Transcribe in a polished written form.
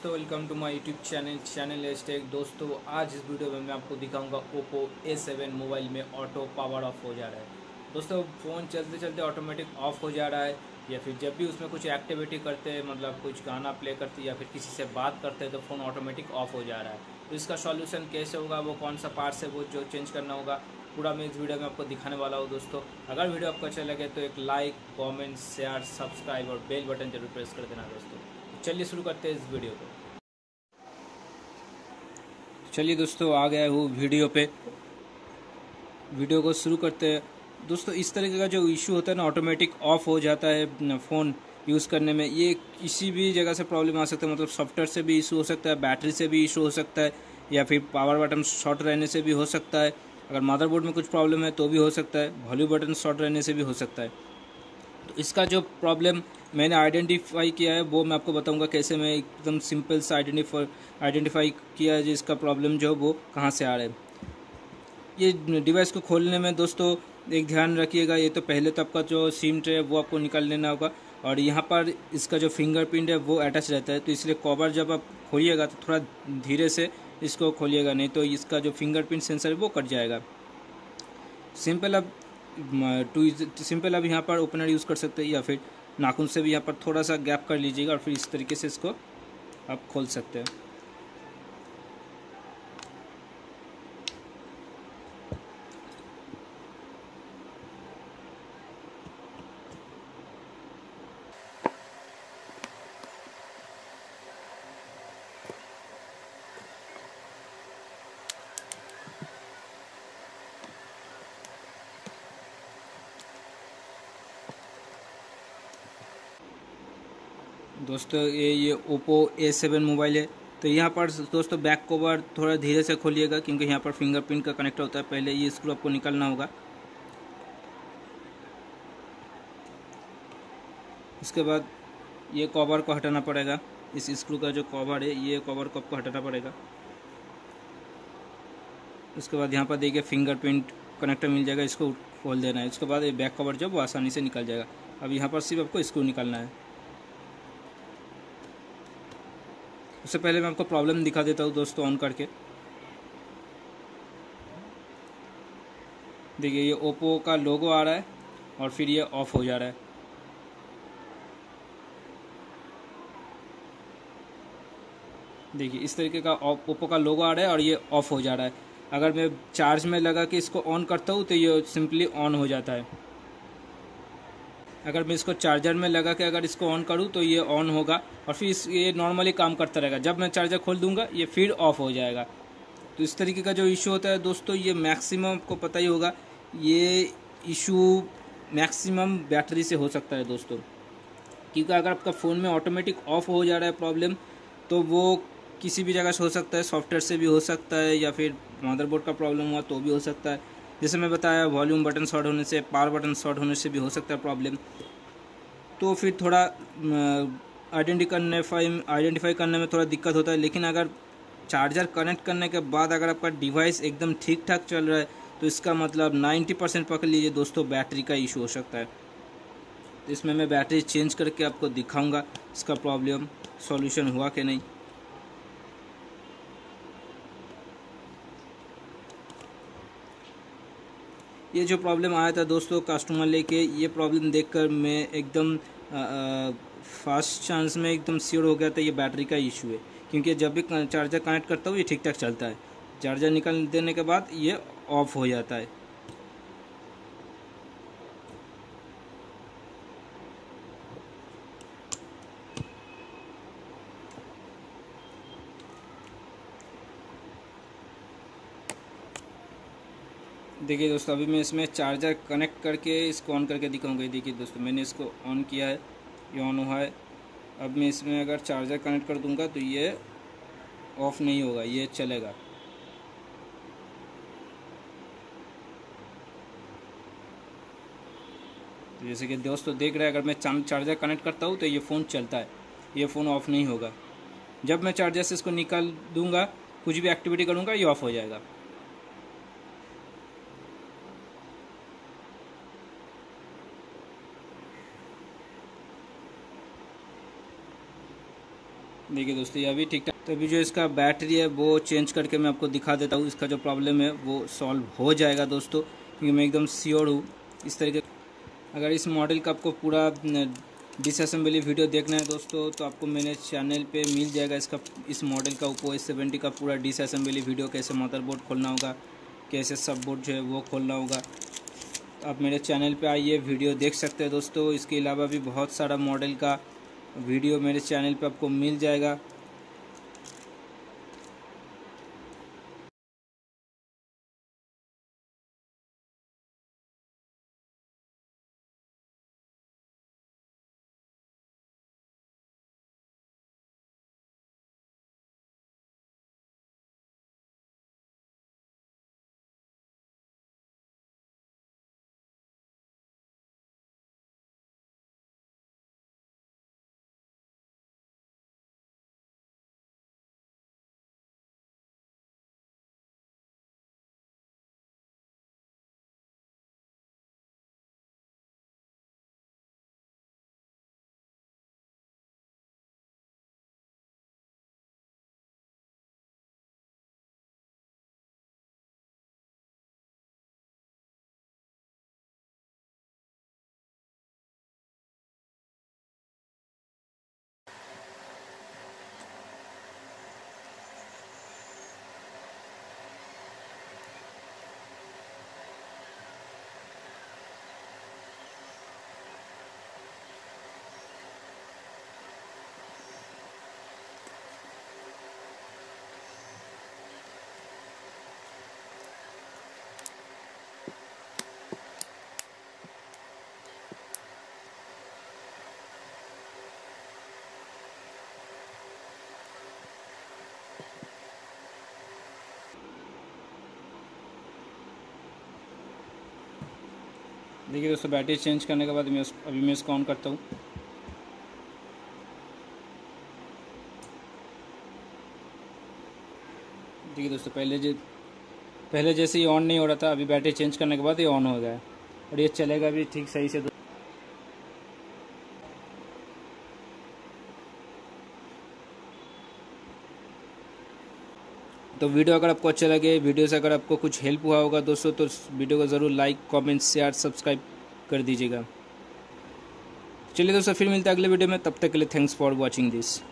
दोस्तों, welcome to my YouTube channel एस्टेक। दोस्तों, आज इस वीडियो में मैं आपको दिखाऊंगा ओप्पो A7 मोबाइल में ऑटो पावर ऑफ हो जा रहा है। दोस्तों, फ़ोन चलते चलते ऑटोमेटिक ऑफ हो जा रहा है, या फिर जब भी उसमें कुछ एक्टिविटी करते हैं, मतलब कुछ गाना प्ले करते हैं या फिर किसी से बात करते हैं, तो फ़ोन ऑटोमेटिक ऑफ हो जा रहा है। तो इसका सॉल्यूशन कैसे होगा, वो कौन सा पार्ट है वो जो चेंज करना होगा, पूरा मैं इस वीडियो में आपको दिखाने वाला हूँ। दोस्तों, अगर वीडियो आपको अच्छा लगे तो एक लाइक, कमेंट, शेयर, सब्सक्राइब और बेल बटन जरूर प्रेस कर देना। दोस्तों, चलिए शुरू करते हैं इस वीडियो को। चलिए दोस्तों, आ गया हूँ वीडियो पे। वीडियो को शुरू करते हैं। दोस्तों, इस तरीके का जो इशू होता है ना, ऑटोमेटिक ऑफ हो जाता है फ़ोन यूज़ करने में, ये किसी भी जगह से प्रॉब्लम आ सकता है। मतलब सॉफ्टवेयर से भी इशू हो सकता है, बैटरी से भी इशू हो सकता है, या फिर पावर बटन शॉर्ट रहने से भी हो सकता है। अगर मदरबोर्ड में कुछ प्रॉब्लम है तो भी हो सकता है, वॉल्यूम बटन शॉर्ट रहने से भी हो सकता है। तो इसका जो प्रॉब्लम मैंने आइडेंटिफाई किया है वो मैं आपको बताऊंगा, कैसे मैं एकदम सिंपल से आइडेंटिफाई किया है, जिसका प्रॉब्लम जो वो कहाँ से आ रहा है। ये डिवाइस को खोलने में दोस्तों एक ध्यान रखिएगा, ये तो पहले तो आपका जो सिम ट्रे है वो आपको निकाल लेना होगा, और यहाँ पर इसका जो फिंगरप्रिंट है वो अटैच रहता है। तो इसलिए कवर जब आप खोलिएगा तो थोड़ा धीरे से इसको खोलिएगा, नहीं तो इसका जो फिंगरप्रिंट सेंसर है वो कट जाएगा। सिंपल अब सिंपल अब यहाँ पर ओपनर यूज़ कर सकते हैं, या फिर नाखून से भी यहाँ पर थोड़ा सा गैप कर लीजिएगा और फिर इस तरीके से इसको आप खोल सकते हैं। दोस्तों, ये ओप्पो A7 मोबाइल है। तो यहाँ पर दोस्तों बैक कवर थोड़ा धीरे से खोलिएगा, क्योंकि यहाँ पर फिंगरप्रिंट का कनेक्टर होता है। पहले ये स्क्रू आपको निकालना होगा, उसके बाद ये कवर को हटाना पड़ेगा। इस स्क्रू का जो कवर है, ये कवर को आपको हटाना पड़ेगा। उसके बाद यहाँ पर देखिए फिंगरप्रिंट कनेक्टर मिल जाएगा, इसको खोल देना है। उसके बाद ये बैक कवर जो वो आसानी से निकल जाएगा। अब यहाँ पर सिर्फ आपको स्क्रू निकालना है। उससे पहले मैं आपको प्रॉब्लम दिखा देता हूँ दोस्तों, ऑन करके देखिए, ये ओप्पो का लोगो आ रहा है और फिर ये ऑफ हो जा रहा है। देखिए, इस तरीके का ओप्पो का लोगो आ रहा है और ये ऑफ हो जा रहा है। अगर मैं चार्ज में लगा के इसको ऑन करता हूँ तो ये सिंपली ऑन हो जाता है। अगर मैं इसको चार्जर में लगा के अगर इसको ऑन करूँ तो ये ऑन होगा, और फिर ये नॉर्मली काम करता रहेगा। जब मैं चार्जर खोल दूंगा ये फिर ऑफ हो जाएगा। तो इस तरीके का जो इशू होता है दोस्तों, ये मैक्सिमम आपको पता ही होगा, ये इशू मैक्सिमम बैटरी से हो सकता है दोस्तों। क्योंकि अगर आपका फ़ोन में ऑटोमेटिक ऑफ हो जा रहा है प्रॉब्लम, तो वो किसी भी जगह से हो सकता है, सॉफ्टवेयर से भी हो सकता है, या फिर मदरबोर्ड का प्रॉब्लम हुआ तो भी हो सकता है। जैसे मैं बताया, वॉल्यूम बटन शॉर्ट होने से, पावर बटन शॉर्ट होने से भी हो सकता है प्रॉब्लम। तो फिर थोड़ा आइडेंटिफाई करने में थोड़ा दिक्कत होता है। लेकिन अगर चार्जर कनेक्ट करने के बाद अगर आपका डिवाइस एकदम ठीक ठाक चल रहा है, तो इसका मतलब 90% पकड़ लीजिए दोस्तों, बैटरी का इशू हो सकता है। तो इसमें मैं बैटरी चेंज करके आपको दिखाऊंगा इसका प्रॉब्लम सॉल्यूशन हुआ कि नहीं। ये जो प्रॉब्लम आया था दोस्तों कस्टमर लेके, ये प्रॉब्लम देखकर मैं एकदम फास्ट चांस में एकदम श्योर हो गया था ये बैटरी का इशू है। क्योंकि जब भी चार्जर कनेक्ट करता हूँ ये ठीक ठाक चलता है, चार्जर निकाल देने के बाद ये ऑफ हो जाता है। देखिए दोस्तों, अभी मैं इसमें चार्जर कनेक्ट करके इसको ऑन करके दिखाऊंगा। देखिए दोस्तों, मैंने इसको ऑन किया है, ये ऑन हुआ है। अब मैं इसमें अगर चार्जर कनेक्ट कर दूंगा तो ये ऑफ नहीं होगा, ये चलेगा। तो जैसे कि दोस्तों देख रहे हैं, अगर मैं चार्जर कनेक्ट करता हूँ तो ये फ़ोन चलता है, ये फ़ोन ऑफ नहीं होगा। जब मैं चार्जर से इसको निकाल दूंगा, कुछ भी एक्टिविटी करूँगा, ये ऑफ हो जाएगा। देखिए दोस्तों ये अभी ठीक ठाक। तो अभी जो इसका बैटरी है वो चेंज करके मैं आपको दिखा देता हूँ, इसका जो प्रॉब्लम है वो सॉल्व हो जाएगा दोस्तों, क्योंकि मैं एकदम श्योर हूँ इस तरीके। अगर इस मॉडल का आपको पूरा डिसअसेंबली वीडियो देखना है दोस्तों तो आपको मेरे चैनल पे मिल जाएगा। इस मॉडल का ओप्पो S70 का पूरा डिसअसेंबली वीडियो, कैसे मदरबोर्ड खोलना होगा, कैसे सब बोर्ड जो है वो खोलना होगा। तो आप मेरे चैनल पे आइए, वीडियो देख सकते हैं दोस्तों। इसके अलावा भी बहुत सारा मॉडल का वीडियो मेरे चैनल पे आपको मिल जाएगा। देखिए दोस्तों बैटरी चेंज करने के बाद अभी मैं इसको ऑन करता हूँ। देखिए दोस्तों पहले जैसे ही ऑन नहीं हो रहा था, अभी बैटरी चेंज करने के बाद ये ऑन हो गया है और ये चलेगा भी ठीक सही से। तो वीडियो अगर आपको अच्छा लगे, वीडियो से अगर आपको कुछ हेल्प हुआ होगा दोस्तों, तो वीडियो को ज़रूर लाइक, कमेंट, शेयर, सब्सक्राइब कर दीजिएगा। चलिए दोस्तों फिर मिलते हैं अगले वीडियो में, तब तक के लिए थैंक्स फॉर वॉचिंग दिस।